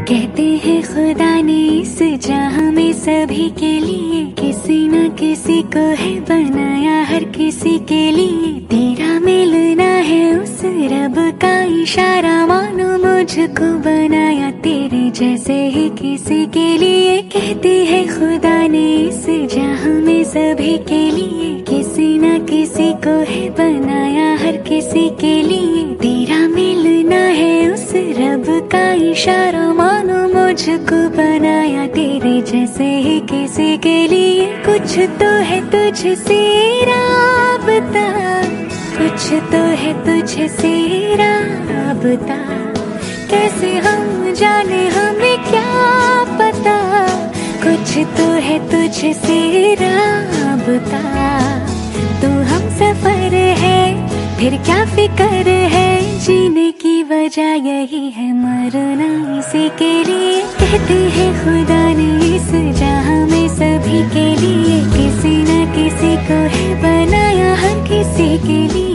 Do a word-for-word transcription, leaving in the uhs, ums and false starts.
कहते हैं खुदा ने इस जहां में सभी के लिए किसी न किसी को है बनाया, हर किसी के लिए तेरा मिलना है उस रब का इशारा। मानो मुझको बनाया तेरे जैसे ही किसी के लिए। कहते हैं खुदा ने इस जहां में सभी के लिए किसी न किसी को है बनाया, हर किसी के लिए तेरा मिलना है उस रब का इशारा। मानो मुझको बनाया तेरे जैसे ही किसी के लिए। कुछ तो है तुझसे राबता, कुछ तो है तुझसे राबता। कैसे हम जाने हमें क्या पता, कुछ तो है तुझसे राबता। तू हम सफर है फिर क्या फिक्र है, जीने की वजह यही है मरना इसी के लिए। कहते हैं खुदा ने इस जहां में सभी के लिए किसी न किसी को है बनाया, हर किसी के लिए।